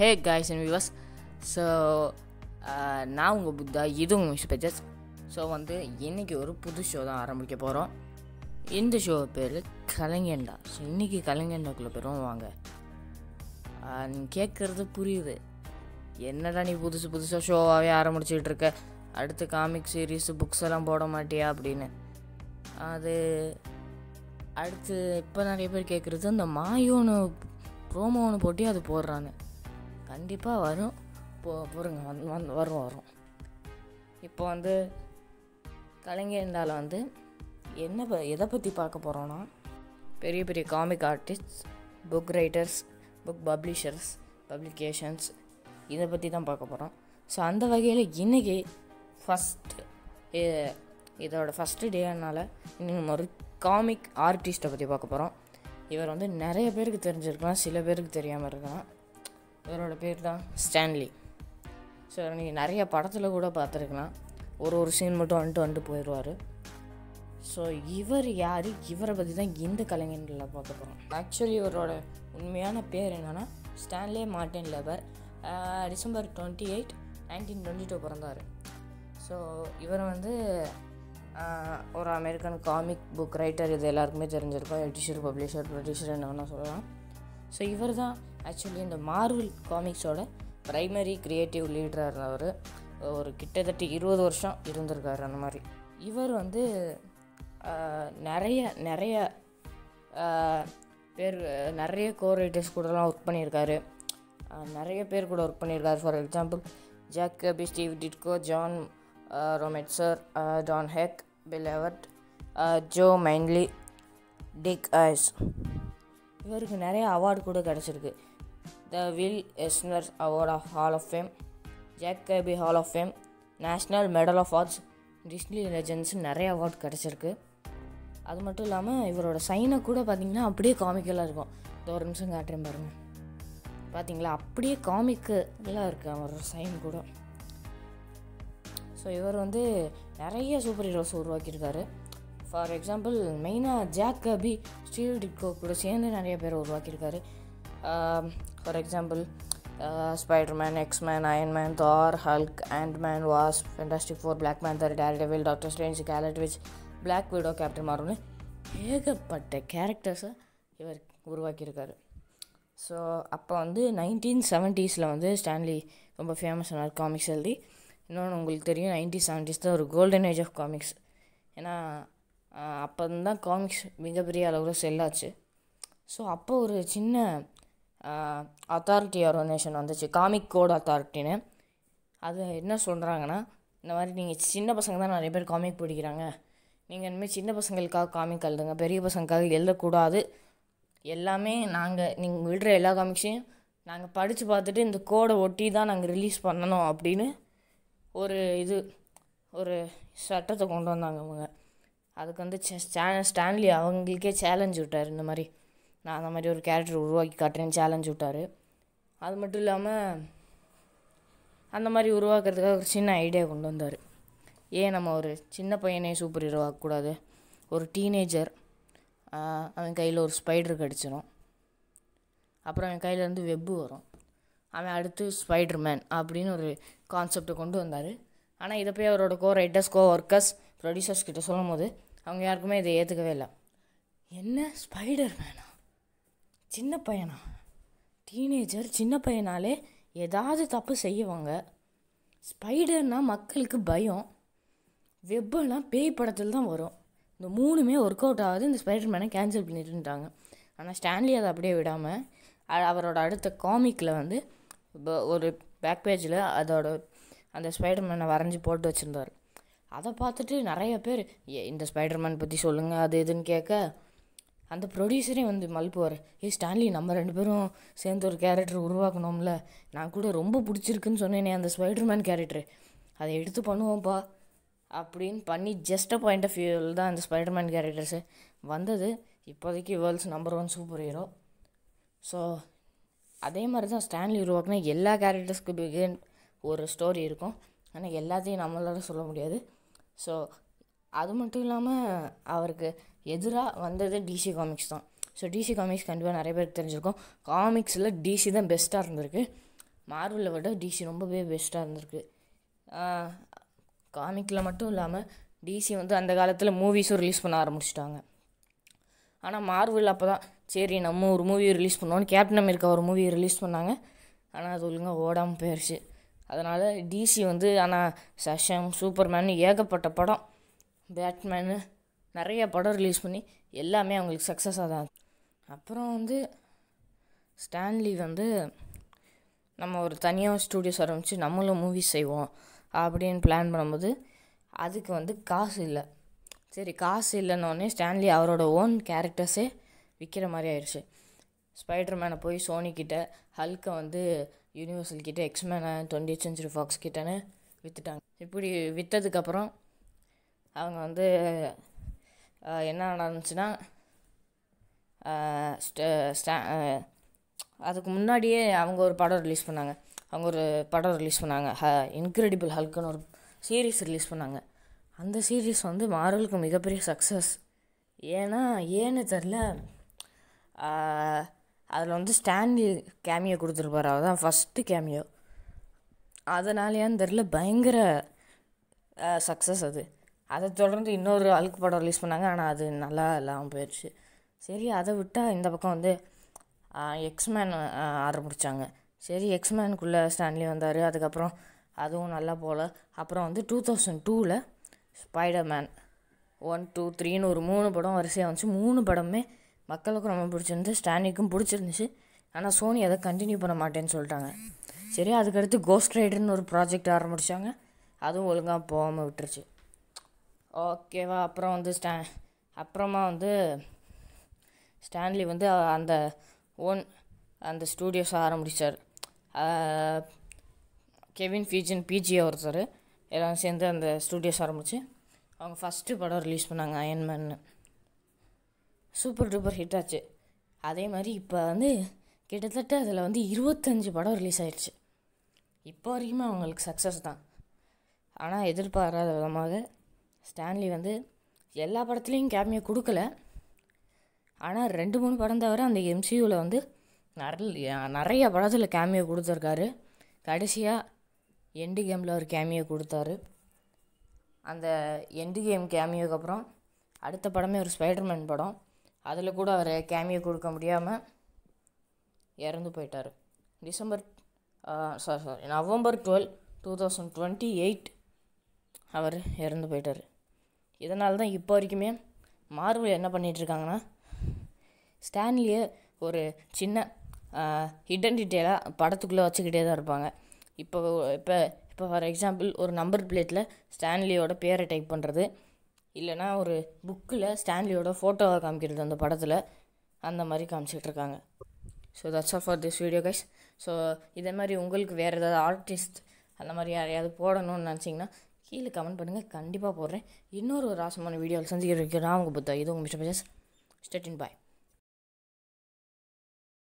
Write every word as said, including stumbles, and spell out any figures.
Hey guys and viewers. So நான் உங்கள் புத்தா, இது உங்கள் மிஸ்டர் பேஜஸ். ஸோ வந்து இன்றைக்கி ஒரு புது ஷோ தான் ஆரம்பிக்க போகிறோம். இந்த ஷோ பேர் கலைஞண்டா. ஸோ இன்றைக்கி கலைஞண்டாக்குள்ளே போயிடும் வாங்க. நீங்கள் கேட்குறது புரியுது, என்னடா நீ புதுசு புதுசாக ஷோவாகவே ஆரம்பிச்சிக்கிட்டு இருக்க, அடுத்து காமிக் சீரீஸு புக்ஸ் எல்லாம் போட மாட்டியா அப்படின்னு. அது அடுத்து இப்போ நிறைய பேர் கேட்குறது, அந்த மாயோன்னு ப்ரோமோ ஒன்று போட்டி அது போடுறாங்க. கண்டிப்பாக வரும், போ பொறுங்க வந்து வந்து வரும் வரும் இப்போ வந்து கலைஞண்டால் வந்து என்ன ப எதை பற்றி பார்க்க போகிறோன்னா, பெரிய பெரிய comic artists, book writers, book publishers, publications, இதை பற்றி தான் பார்க்க போகிறோம். ஸோ அந்த வகையில் இன்றைக்கி ஃபஸ்ட்டு இதோட ஃபஸ்ட்டு டேனால் இன்னும் ஒரு காமிக் ஆர்டிஸ்ட்டை பற்றி பார்க்க போகிறோம். இவர் வந்து நிறைய பேருக்கு தெரிஞ்சிருக்கலாம், சில பேருக்கு தெரியாமல் இருக்கலாம். இவரோட பேர் தான் ஸ்டான்லி. ஸோ நீங்கள் நிறைய படத்தில் கூட பார்த்துருக்கலாம், ஒரு ஒரு சீன் மட்டும் வந்துட்டு வந்துட்டு போயிடுவார். ஸோ இவர் யார், இவரை பற்றி தான் இந்த கலைஞர்களில் பார்க்க போகிறோம். ஆக்சுவலி இவரோட உண்மையான பேர் என்னென்னா Stanley Martin Lieber. December twenty eight nineteen twenty two பிறந்தார். ஸோ இவர் வந்து ஒரு அமெரிக்கன் காமிக் புக் ரைட்டர், இது எல்லாருக்குமே தெரிஞ்சிருக்கும். எடிட்டர், பப்ளிஷர், ப்ரொடியூசர் என்ன வேணால் சொல்லலாம். ஸோ இவர் தான் ஆக்சுவலி இந்த மார்வல் காமிக்ஸோட ப்ரைமரி க்ரியேட்டிவ் லீடராக இருந்தவர். ஒரு கிட்டத்தட்ட இருபது வருஷம் இருந்திருக்காரு அந்த மாதிரி. இவர் வந்து நிறைய நிறைய பேர் நிறைய கோ ரைட்டர்ஸ் கூடலாம் ஒர்க் பண்ணியிருக்காரு. நிறைய பேர் கூட ஒர்க் பண்ணியிருக்காரு. For example Jack Kirby, Steve Ditko, John Romita, Don Heck, Bill Everett, Joe Maneely, Dick Ayers. இவருக்கு நிறைய அவார்டு கூட கிடச்சிருக்கு. The Will Eisner award of hall of fame, Jack Kirby hall of fame, national medal of arts, Disney legends, நிறைய award கிடச்சிருக்கு. அது மட்டும் இல்லாமல் இவரோட சைனை கூட பார்த்திங்கன்னா அப்படியே காமிக்கெல்லாம் இருக்கும். இது ஒரு நிமிஷம் காட்டுறேன் பாருங்கள், பார்த்தீங்களா, அப்படியே காமிக்கு எல்லாம் இருக்குது அவரோட சைன் கூட. ஸோ இவர் வந்து நிறைய சூப்பர் ஹீரோஸ் உருவாக்கியிருக்காரு. ஃபார் எக்ஸாம்பிள் மெயினாக ஜாக் கர்பி, ஸ்டீவ் டிட்கோ கூட சேர்ந்து நிறைய பேர் உருவாக்கியிருக்காரு. For example Spider Man, X Men, Iron Man, Thor, Hulk, Ant Man, Wasp, Fantastic Four, Black Panther, Daredevil, Doctor Strange, Scarlet Witch, Black Widow, Captain மார்வல்னு ஏகப்பட்ட கேரக்டர்ஸை இவர் உருவாக்கியிருக்காரு. ஸோ அப்போ வந்து நைன்டீன் செவன்ட்டீஸில் வந்து ஸ்டான்லி ரொம்ப ஃபேமஸ் ஆனார் காமிக்ஸ் எழுதி. இன்னொன்று உங்களுக்கு தெரியும், நைன்டீன் செவன்ட்டீஸ் தான் ஒரு கோல்டன் ஏஜ் ஆஃப் காமிக்ஸ். ஏன்னா அப்போ தான் காமிக்ஸ் மிகப்பெரிய அளவில் செல்லாச்சு. ஸோ அப்போ ஒரு சின்ன அத்தாரிட்டி ஆர்கனைசேஷன் வந்துச்சு, காமிக் கோட் அத்தாரிட்டின்னு. அது என்ன சொல்கிறாங்கன்னா, இந்த மாதிரி நீங்கள் சின்ன பசங்க தான் நிறைய பேர் காமிக் பிடிக்கிறாங்க, நீங்கள் இனிமேல் சின்ன பசங்களுக்காக காமிக் எழுதுங்க, பெரிய பசங்களுக்காக எழுதக்கூடாது. எல்லாமே நாங்கள் நீங்கள் விடுற எல்லா காமிக்ஸையும் நாங்கள் படித்து பார்த்துட்டு இந்த கோடை ஒட்டி தான் நாங்கள் ரிலீஸ் பண்ணணும் அப்படின்னு ஒரு இது ஒரு சட்டத்தை கொண்டு வந்தாங்க அவங்க. அதுக்கு வந்து ஸ்டான்லி அவங்களுக்கே சேலஞ்ச் விட்டார், இந்த மாதிரி நான் அந்த மாதிரி ஒரு கேரக்டர் உருவாக்கி காட்டுறேன்னு சேலஞ்ச் விட்டார். அது மட்டும் இல்லாமல் அந்த மாதிரி உருவாக்குறதுக்காக ஒரு சின்ன ஐடியா கொண்டு வந்தார். ஏன் நம்ம ஒரு சின்ன பையனே சூப்பர் ஹீரோ ஆகக்கூடாது, ஒரு டீனேஜர் அவன் கையில் ஒரு ஸ்பைடர் கடிச்சிடும், அப்புறம் அவன் கையிலேருந்து வெப்பு வரும், அவன் அடுத்து ஸ்பைடர்மேன் அப்படின்னு ஒரு கான்செப்டை கொண்டு வந்தார். ஆனால் இதை போய் அவரோட co writers, co workers, producers கிட்ட சொல்லும் போது அவங்க யாருக்குமே இதை ஏற்றுக்கவே இல்லை. என்ன ஸ்பைடர் மேனா, சின்ன பையனா, டீனேஜர் சின்ன பையனாலே ஏதாவது தப்பு செய்வாங்க, ஸ்பைடர்னால் மக்களுக்கு பயம், வெப்புனா பேய் படத்தில் தான் வரும், இந்த மூணுமே ஒர்க் அவுட் ஆகுது, இந்த ஸ்பைடர் மேனை கேன்சல் பண்ணிட்டுட்டாங்க. ஆனால் ஸ்டான்லி அதை அப்படியே விடாமல் அவரோட அடுத்த காமிக்கில் வந்து ஒரு பேக் பேஜில் அதோட அந்த ஸ்பைடர்மேனை வரைஞ்சி போட்டு வச்சுருந்தார். அதை பார்த்துட்டு நிறைய பேர் இந்த ஸ்பைடர்மேன் பற்றி சொல்லுங்கள் அது இதுன்னு கேட்க, அந்த ப்ரொடியூசரே வந்து மல்புவார், ஏ ஸ்டான்லி நம்ம ரெண்டு பேரும் சேர்ந்து ஒரு கேரக்டர் உருவாக்கணும்ல, நான் கூட ரொம்ப பிடிச்சிருக்குன்னு சொன்னேனே அந்த ஸ்பைடர்மேன் கேரக்டர், அதை எடுத்து பண்ணுவோம்ப்பா அப்படின்னு பண்ணி ஜஸ்ட் அ பாயிண்ட் ஆஃப் வியூவில் தான் அந்த ஸ்பைடர்மேன் கேரக்டர்ஸு வந்தது. இப்போதைக்கு world's number one super hero. So அதே மாதிரி தான் ஸ்டான்லி உருவாக்குனா எல்லா கேரக்டர்ஸ்க்கு பிகின் ஒரு ஸ்டோரி இருக்கும், ஆனால் எல்லாத்தையும் நம்மளால சொல்ல முடியாது. ஸோ அது மட்டும் இல்லாமல் அவருக்கு எதிராக வந்தது டிசி காமிக்ஸ் தான். ஸோ டிசி காமிக்ஸ் கண்டிப்பாக நிறைய பேருக்கு தெரிஞ்சிருக்கும். காமிக்ஸில் டிசி தான் பெஸ்ட்டாக இருந்திருக்கு. மார்வலை விட டிசி ரொம்பவே பெஸ்ட்டாக இருந்திருக்கு. காமிக்கில் மட்டும் இல்லாமல் டிசி வந்து அந்த காலத்தில் மூவிஸும் ரிலீஸ் பண்ண ஆரம்பிச்சிட்டாங்க. ஆனால் மார்வல் அப்போ தான் சரி நம்ம ஒரு மூவி ரிலீஸ் பண்ணோன்னு கேப்டன் அமெரிக்கா ஒரு மூவி ரிலீஸ் பண்ணாங்க. ஆனால் அது ஒழுங்காக ஓடாமல் போயிடுச்சு. அதனால் டிசி வந்து ஆனால் சஷம் சூப்பர்மேன் ஏகப்பட்ட படம், பேட்மேனு நிறைய படம் ரிலீஸ் பண்ணி எல்லாமே அவங்களுக்கு சக்ஸஸாக தான். அப்புறம் வந்து ஸ்டான்லி வந்து நம்ம ஒரு தனியாக ஸ்டூடியோஸ் ஆரம்பித்து நம்மளும் மூவிஸ் செய்வோம் அப்படின்னு பிளான் பண்ணும்போது அதுக்கு வந்து காசு இல்லை. சரி காசு இல்லைன்னொடனே ஸ்டான்லி அவரோட ஓன் கேரக்டர்ஸே விற்கிற மாதிரி ஆயிடுச்சு. ஸ்பைடர்மேனை போய் சோனிக்கிட்ட, ஹல்கை வந்து யூனிவர்சல் கிட்டே, எக்ஸ்மேனை டுவெண்ட்டி சென்ச்சுரி ஃபாக்ஸ் கிட்டேன்னு விற்றுட்டாங்க. இப்படி விற்றதுக்கப்புறம் அவங்க வந்து என்ன நடந்துச்சுன்னா ஸ்டா அதுக்கு முன்னாடியே அவங்க ஒரு படம் ரிலீஸ் பண்ணாங்க அவங்க ஒரு படம் ரிலீஸ் பண்ணாங்க ஹ இன்க்ரெடிபிள் ஹல்க்குன்னு ஒரு சீரீஸ் ரிலீஸ் பண்ணாங்க. அந்த சீரீஸ் வந்து மார்வலுக்கு மிகப்பெரிய சக்ஸஸ். ஏன்னா ஏன்னு தெரில, அதில் வந்து ஸ்டான்லி கேமியோ கொடுத்துருப்பாரு. அதுதான் ஃபஸ்ட்டு கேமியோ. அதனாலேயான்னு தெரில பயங்கர சக்ஸஸ் அது. அதை தொடர்ந்து இன்னொரு அழுக்கு படம் ரிலீஸ் பண்ணாங்க. ஆனால் அது நல்லா இல்லாமல் போயிடுச்சு. சரி அதை விட்டால் இந்த பக்கம் வந்து எக்ஸ்மேன் ஆரம்பித்தாங்க. சரி எக்ஸ்மேனுக்குள்ளே ஸ்டான்லி வந்தார். அதுக்கப்புறம் அதுவும் நல்லா போகல. அப்புறம் வந்து டூ தௌசண்ட் டூவில் ஸ்பைடர்மேன் ஒன் டூ த்ரீன்னு ஒரு மூணு படம் வரிசையாக வந்துச்சு. மூணு படமே மக்களுக்கும் ரொம்ப பிடிச்சிருந்து, ஸ்டான்லிக்கும் பிடிச்சிருந்துச்சு. ஆனால் சோனி அதை கண்டினியூ பண்ண மாட்டேன்னு சொல்லிட்டாங்க. சரி அதுக்கடுத்து கோஸ்ட் ரைடர்னு ஒரு ப்ராஜெக்ட் ஆரம்பித்தாங்க. அதுவும் ஒழுங்காக போகாமல் விட்டுருச்சு. ஓகேவா. அப்புறம் வந்து ஸ்டா அப்புறமா வந்து ஸ்டான்லி வந்து அந்த ஓன் அந்த ஸ்டூடியோஸை ஆரம்பித்தார். கெவின் ஃபீஜன் பிஜி ஒருத்தர் எல்லாம் சேர்ந்து அந்த ஸ்டூடியோஸ் ஆரம்பித்து அவங்க ஃபஸ்ட்டு படம் ரிலீஸ் பண்ணாங்க அயன்மேன்னு. சூப்பர் டூப்பர் ஹிட் ஆச்சு. அதே மாதிரி இப்போ வந்து கிட்டத்தட்ட அதில் வந்து இருபத்தஞ்சி படம் ரிலீஸ் ஆகிடுச்சு. இப்போ வரைக்குமே அவங்களுக்கு சக்ஸஸ் தான். ஆனால் எதிர்பாராத விதமாக ஸ்டான்லி வந்து எல்லா படத்துலேயும் கேமியோ கொடுக்கல. ஆனால் ரெண்டு மூணு படம் தவிர அந்த எம்சியூவில் வந்து நிறைய நிறைய படத்தில் கேமியோ கொடுத்துருக்காரு. கடைசியாக எண்டு கேமில் ஒரு கேமியோ கொடுத்தாரு. அந்த எண்டு கேம் கேமியோக்கு அப்புறம் அடுத்த படமே ஒரு ஸ்பைடர்மேன் படம். அதில் கூட அவர் கேமியோ கொடுக்க முடியாமல் இறந்து போயிட்டார். December sorry sorry November twelve two thousand twenty eight அவர் இறந்து போயிட்டார். இதனால தான் இப்போ வரைக்குமே மார்வல் என்ன பண்ணிகிட்ருக்காங்கன்னா ஸ்டான்லியை ஒரு சின்ன ஹிடன் டீட்டெயிலாக படத்துக்குள்ளே வச்சுக்கிட்டே தான் இருப்பாங்க. இப்போ இப்போ இப்போ ஃபார் எக்ஸாம்பிள் ஒரு நம்பர் பிளேட்டில் ஸ்டான்லியோட பேரை டைப் பண்ணுறது, இல்லைனா ஒரு புக்கில் ஸ்டான்லியோட ஃபோட்டோவை காமிக்கிறது அந்த படத்தில், அந்த மாதிரி காமிச்சிட்ருக்காங்க. So that's all for this video guys. So இதே மாதிரி உங்களுக்கு வேறு ஏதாவது ஆர்டிஸ்ட் அந்த மாதிரி யாரையாவது போடணும்னு நினச்சிங்கன்னா கீழே கமெண்ட் பண்ணுங்கள், கண்டிப்பாக போடுறேன். இன்னொரு ஒரு ராசமான வீடியோவில் சந்திக்கிறதுக்கு நான் உங்கள் புத்தா. இது உங்கள் மிஸ்டர் பேஜஸ். ஸ்டேட் இன் பாய்.